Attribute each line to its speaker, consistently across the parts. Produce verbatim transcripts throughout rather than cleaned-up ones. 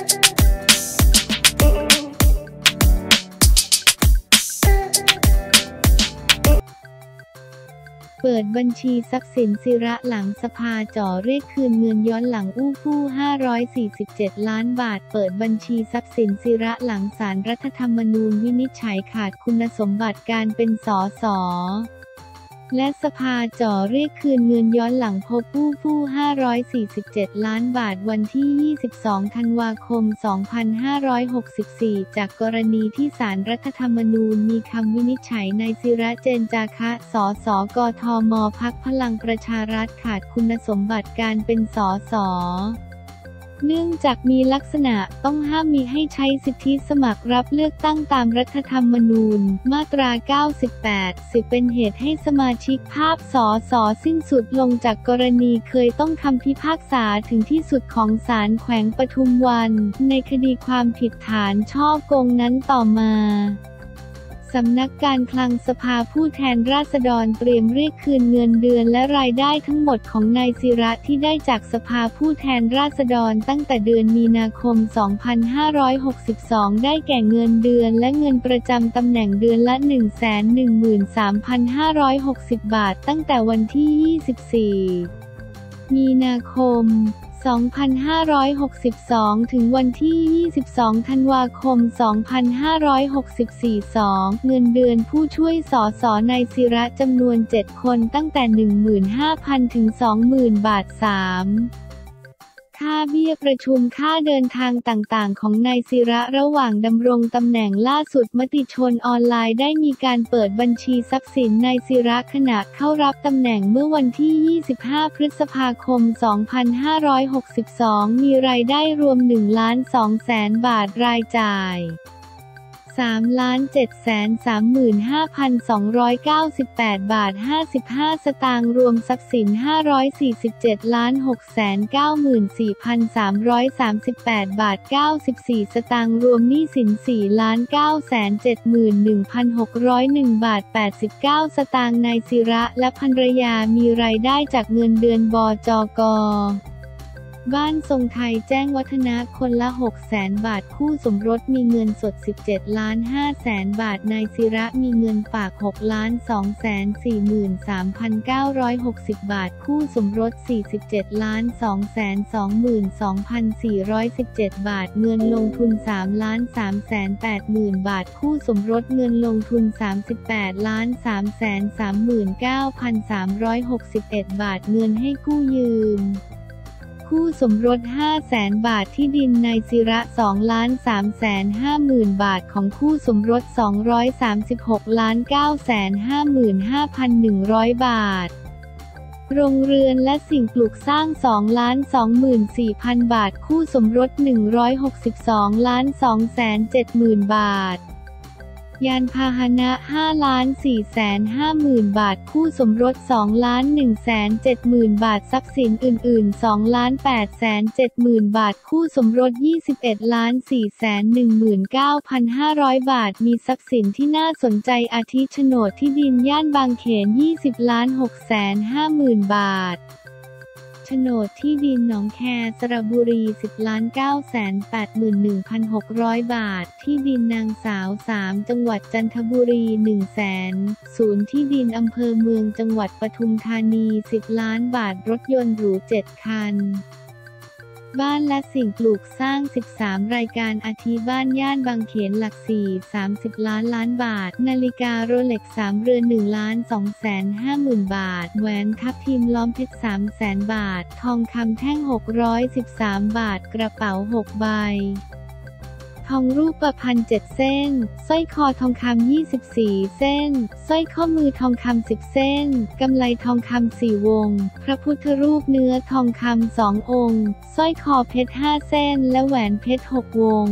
Speaker 1: เปิดบัญชีทรัพย์สินศิระหลังสภาจ่อเรียกคืนเงินย้อนหลังอู้ฟู่ห้าร้อยสี่สิบเจ็ดล้านบาทเปิดบัญชีทรัพย์สินศิระหลังศาลรัฐธรรมนูญวินิจฉัยขาดคุณสมบัติการเป็นสสและสภาจ่อเรียกคืนเงินย้อนหลังพบอู้ฟู่ห้าร้อยสี่สิบเจ็ดล้านบาทวันที่ยี่สิบสองธันวาคมสองพันห้าร้อยหกสิบสี่จากกรณีที่ศาลรัฐธรรมนูญมีคำวินิจฉัยนายศิระเจนจาคะ สส กทม พรรคพลังประชารัฐขาดคุณสมบัติการเป็นสสเนื่องจากมีลักษณะต้องห้ามมิให้ใช้สิทธิสมัครรับเลือกตั้งตามรัฐธรรมนูญมาตรา เก้าสิบแปด สิบเป็นเหตุให้สมาชิกภาพสสสิ้นสุดลงจากกรณีเคยต้องคำพิพากษาถึงที่สุดของศาลแขวงปทุมวันในคดีความผิดฐานฉ้อโกงนั้นต่อมาสำนักการคลังสภาผู้แทนราษฎรเตรียมเรียกคืนเงินเดือนและรายได้ทั้งหมดของนายศิระที่ได้จากสภาผู้แทนราษฎรตั้งแต่เดือนมีนาคม สองพันห้าร้อยหกสิบสอง ได้แก่เงินเดือนและเงินประจำตำแหน่งเดือนละ หนึ่งแสนหนึ่งหมื่นสามพันห้าร้อยหกสิบ บาทตั้งแต่วันที่ ยี่สิบสี่ มีนาคม สองพันห้าร้อยหกสิบสอง ถึงวันที่ ยี่สิบสอง ธันวาคม สองพันห้าร้อยหกสิบสี่ สอง เงินเดือนผู้ช่วยสสนายศิระจำนวน เจ็ด คนตั้งแต่ หนึ่งหมื่นห้าพัน ถึง สองหมื่น บาท สาม ค่าเบี้ยประชุมค่าเดินทางต่างๆของนายศิระระหว่างดำรงตำแหน่งล่าสุดมติชนออนไลน์ได้มีการเปิดบัญชีทรัพย์สินนายศิระขณะเข้ารับตำแหน่งเมื่อวันที่ ยี่สิบห้า พฤษภาคม สองพันห้าร้อยหกสิบสอง มีรายได้รวม หนึ่งล้านสองแสน บาทรายจ่ายสามล้านเจ็ดแสนสามหมื่นห้าพันสองร้อยเก้าสิบแปด บาทห้าสิบห้าสตางค์รวมทรัพย์สินห้าร้อยสี่สิบเจ็ดล้านหกแสนเก้าหมื่นสี่พันสามร้อยสามสิบแปด บาทเก้าสิบสี่สตางค์รวมหนี้สินสี่ล้านเก้าแสนเจ็ดหมื่นหนึ่งพันหกร้อยเอ็ด บาทแปดสิบเก้าสตางค์นายศิระและภรรยามีรายได้จากเงินเดือนบจก.บ้านทรงไทยแจ้งวัฒนะคนละ หกแสน บาทคู่สมรสมีเงินสด สิบเจ็ดล้านห้าแสน บาทนายศิระมีเงินฝาก หกล้านสองแสนสี่หมื่นสามพันเก้าร้อยหกสิบ บาทคู่สมรส สี่สิบเจ็ดล้านสองแสนสองหมื่นสองพันสี่ร้อยสิบเจ็ด บาทเงินลงทุน สามล้านสามแสนแปดหมื่น บาทคู่สมรสเงินลงทุน สามสิบแปดล้านสามแสนสามหมื่นเก้าพันสามร้อยหกสิบเอ็ด บาทเงินให้กู้ยืมคู่สมรส ห้าแสน บาทที่ดินนายศิระ สองล้านสามแสนห้าหมื่น บาทของคู่สมรส สองร้อยสามสิบหกล้านเก้าแสนห้าหมื่นห้าพันหนึ่งร้อย บาทโรงเรือนและสิ่งปลูกสร้าง สองล้านสองหมื่นสี่พัน บาทคู่สมรส หนึ่งร้อยหกสิบสองล้านสองแสนเจ็ดหมื่น บาทยานพาหนะ ห้าล้านสี่แสนห้าหมื่น บาทคู่สมรส สองล้านหนึ่งแสนเจ็ดหมื่น บาททรัพย์สินอื่นๆ สองล้านแปดแสนเจ็ดหมื่น บาทคู่สมรส ยี่สิบเอ็ดล้านสี่แสนหนึ่งหมื่นเก้าพันห้าร้อย บาทมีทรัพย์สินที่น่าสนใจอาทิโฉนดที่ดินย่านบางเขน ยี่สิบล้านหกแสนห้าหมื่น บาทโฉนดที่ดินหนองแคสระบุรี สิบล้านเก้าแสนแปดหมื่นหนึ่งพันหกร้อย บาทที่ดินนางสาว สาม จังหวัดจันทบุรี หนึ่งแสนศูนย์ที่ดินอำเภอเมืองจังหวัดปทุมธานี สิบล้านบาทรถยนต์หรู เจ็ด คันบ้านและสิ่งปลูกสร้าง สิบสาม รายการอาทิบ้านย่านบางเขนหลักสี่ สามสิบล้านล้านบาทนาฬิกาโรเล็กซ์สามเรือน หนึ่งล้านสองแสนห้าหมื่น บาทแหวนทับทิมล้อมเพชร สามแสน บาททองคำแท่ง หกร้อยสิบสาม บาทกระเป๋า หก ใบทองรูปประพรรณเจ็ดเส้นสร้อยคอทองคำยี่สิบสี่เส้นสร้อยข้อมือทองคำสิบเส้นกำไลทองคำสี่วงพระพุทธรูปเนื้อทองคำสององค์สร้อยคอเพชรห้าเส้นและแหวนเพชรหกวง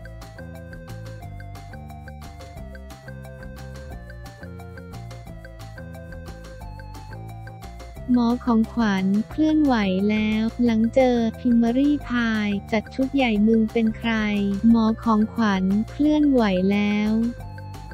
Speaker 1: หมอของขวัญเคลื่อนไหวแล้วหลังเจอพิมพ์รี่พายจัดชุดใหญ่มึงเป็นใครหมอของขวัญเคลื่อนไหวแล้ว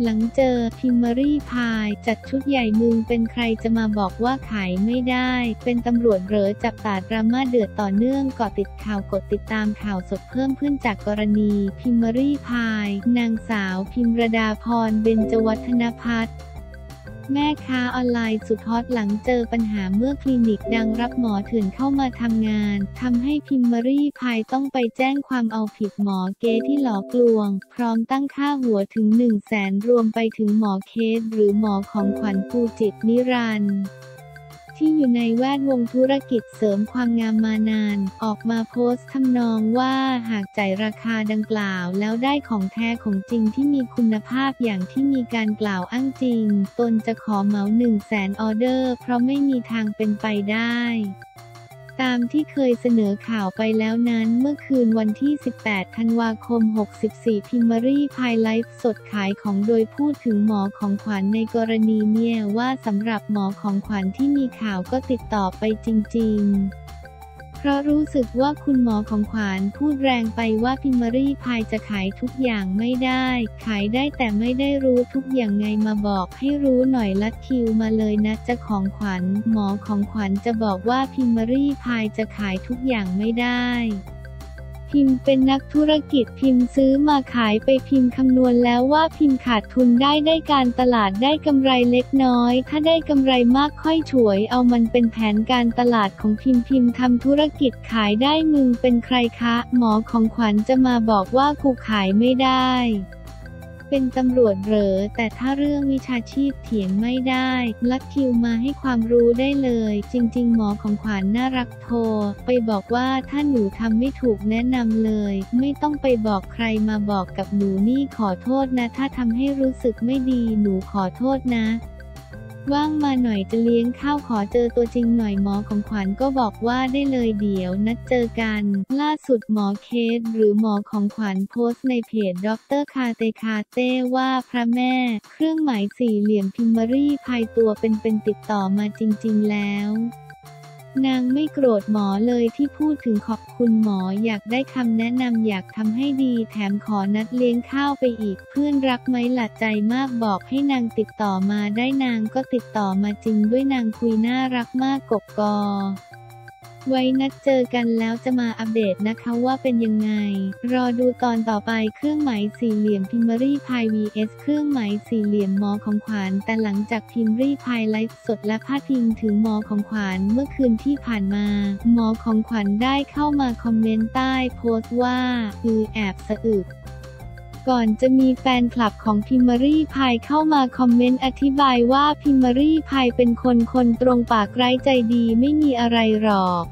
Speaker 1: หลังเจอพิมพ์รี่พายจัดชุดใหญ่มึงเป็นใครจะมาบอกว่าขายไม่ได้เป็นตำรวจเหรอจับตาดราม่าเดือดต่อเนื่องเกาะติดข่าวกดติดตามข่าวสดเพิ่มขึ้นจากกรณีพิมพ์รี่พายนางสาวพิมรดาพรเบญจวัฒนภัทรแม่ค้าออนไลน์สุดฮอตหลังเจอปัญหาเมื่อคลินิกดังรับหมอเถื่อนเข้ามาทำงานทำให้พิมพ์รี่พายต้องไปแจ้งความเอาผิดหมอเก๊ที่หลอกลวงพร้อมตั้งค่าหัวถึง หนึ่งแสน รวมไปถึงหมอเคสหรือหมอของขวัญภูจิตรนิรันดร์ที่อยู่ในแวดวงธุรกิจเสริมความงามมานานออกมาโพสต์ทำนองว่าหากจ่ายราคาดังกล่าวแล้วได้ของแท้ของจริงที่มีคุณภาพอย่างที่มีการกล่าวอ้างจริงตนจะขอเหมา หนึ่งแสน ออเดอร์เพราะไม่มีทางเป็นไปได้ตามที่เคยเสนอข่าวไปแล้วนั้นเมื่อคืนวันที่ สิบแปด ธันวาคม หกสี่ พิมพ์รี่พายไลฟ์สดขายของโดยพูดถึงหมอของขวัญในกรณีเนี่ยว่าสำหรับหมอของขวัญที่มีข่าวก็ติดต่อไปจริงๆเพราะรู้สึกว่าคุณหมอของขวัญพูดแรงไปว่าพิมพ์รี่พายจะขายทุกอย่างไม่ได้ขายได้แต่ไม่ได้รู้ทุกอย่างไงมาบอกให้รู้หน่อยลัดคิวมาเลยนะจะของขวัญหมอของขวัญจะบอกว่าพิมพ์รี่พายจะขายทุกอย่างไม่ได้พิมพ์เป็นนักธุรกิจพิมพ์ซื้อมาขายไปพิมพ์คำนวณแล้วว่าพิมพ์ขาดทุนได้ได้การตลาดได้กำไรเล็กน้อยถ้าได้กำไรมากค่อยฉวยเอามันเป็นแผนการตลาดของพิมพ์พิมพ์ทำธุรกิจขายได้มึงเป็นใครคะหมอของขวัญจะมาบอกว่ากูขายไม่ได้เป็นตำรวจเหรอแต่ถ้าเรื่องวิชาชีพเถียงไม่ได้ลัดคิวมาให้ความรู้ได้เลยจริงๆหมอของขวัญน่ารักโทรไปบอกว่าถ้าหนูทำไม่ถูกแนะนำเลยไม่ต้องไปบอกใครมาบอกกับหนูนี่ขอโทษนะถ้าทำให้รู้สึกไม่ดีหนูขอโทษนะว่างมาหน่อยจะเลี้ยงข้าวขอเจอตัวจริงหน่อยหมอของขวัญก็บอกว่าได้เลยเดี๋ยวนัดเจอกันล่าสุดหมอเคสหรือหมอของขวัญโพสต์ในเพจด็อกเตอร์คาเตคาเต้ว่าพระแม่เครื่องหมายสี่เหลี่ยมพิมพ์รี่พายตัวเป็นๆติดต่อมาจริงๆแล้วนางไม่โกรธหมอเลยที่พูดถึงขอบคุณหมออยากได้คำแนะนำอยากทำให้ดีแถมขอนัดเลี้ยงข้าวไปอีกเพื่อนรักไหมล่ะใจมากบอกให้นางติดต่อมาได้นางก็ติดต่อมาจริงด้วยนางคุยน่ารักมากกบกอไว้นัดเจอกันแล้วจะมาอัปเดตนะคะว่าเป็นยังไงรอดูตอนต่อไปเครื่องหมายสี่เหลี่ยมพิมพ์รี่พาย วี เอส เครื่องหมายสี่เหลี่ยมหมอของขวัญแต่หลังจากพิมพ์รี่พายไลฟ์สดและพาดพิงถึงหมอของขวัญเมื่อคืนที่ผ่านมาหมอของขวัญได้เข้ามาคอมเมนต์ใต้โพสต์ว่าอือแอบสะอึกก่อนจะมีแฟนคลับของพิมพ์รี่พายเข้ามาคอมเมนต์อธิบายว่าพิมพ์รี่พายเป็นคนคนตรงปากไร้ใจดีไม่มีอะไรหรอก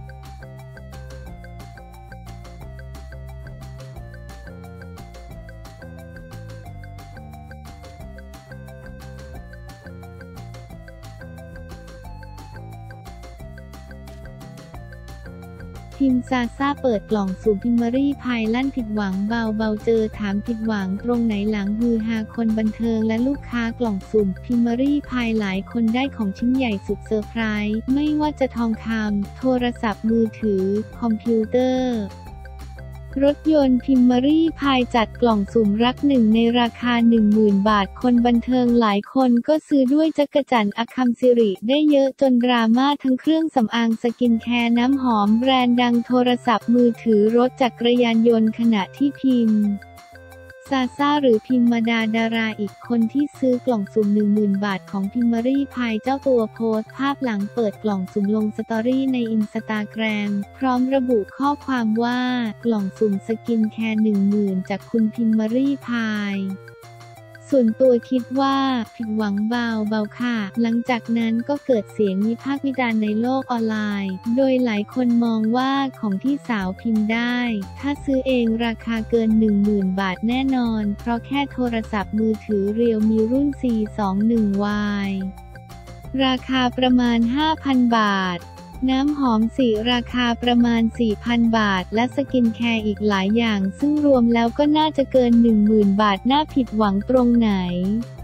Speaker 1: ทีมซาซ่าเปิดกล่องสุ่มพิมพ์รี่พายลั่นผิดหวังเบาเบาเจอถามผิดหวังตรงไหนหลังฮือฮาคนบันเทิงและลูกค้ากล่องสุ่มพิมพ์รี่พายหลายคนได้ของชิ้นใหญ่สุดเซอร์ไพรส์ไม่ว่าจะทองคำโทรศัพท์มือถือคอมพิวเตอร์รถยนต์พิมพ์รี่พายจัดกล่องสุ่มรักหนึ่งในราคา หนึ่งหมื่น บาทคนบันเทิงหลายคนก็ซื้อด้วยจักจั่นอคัมซิริได้เยอะจนดราม่าทั้งเครื่องสำอางสกินแคร์น้ำหอมแบรนด์ดังโทรศัพท์มือถือรถจักรยานยนต์ขณะที่พิมพ์ซาซ่าหรือพิมมาดาดาราอีกคนที่ซื้อกล่องสุ่ม หนึ่งหมื่น บาทของพิมพ์รี่พายเจ้าตัวโพสต์ภาพหลังเปิดกล่องสุ่มลงสตอรี่ในอินสตาแกรมพร้อมระบุข้อความว่ากล่องสุ่มสกินแคร์ หนึ่งหมื่น จากคุณพิมพ์รี่พายส่วนตัวคิดว่าผิดหวังเบาเบาค่ะหลังจากนั้นก็เกิดเสียงวิพากษ์วิจารณ์ในโลกออนไลน์โดยหลายคนมองว่าของที่สาวพิมพ์ได้ถ้าซื้อเองราคาเกิน หนึ่งหมื่น บาทแน่นอนเพราะแค่โทรศัพท์มือถือเรียวมีรุ่น ซี สองสิบเอ็ด วาย ราคาประมาณ ห้าพัน บาทน้ำหอมสีราคาประมาณ สี่พัน บาทและสกินแคร์อีกหลายอย่างซึ่งรวมแล้วก็น่าจะเกิน หนึ่งหมื่น บาทน่าผิดหวังตรงไหน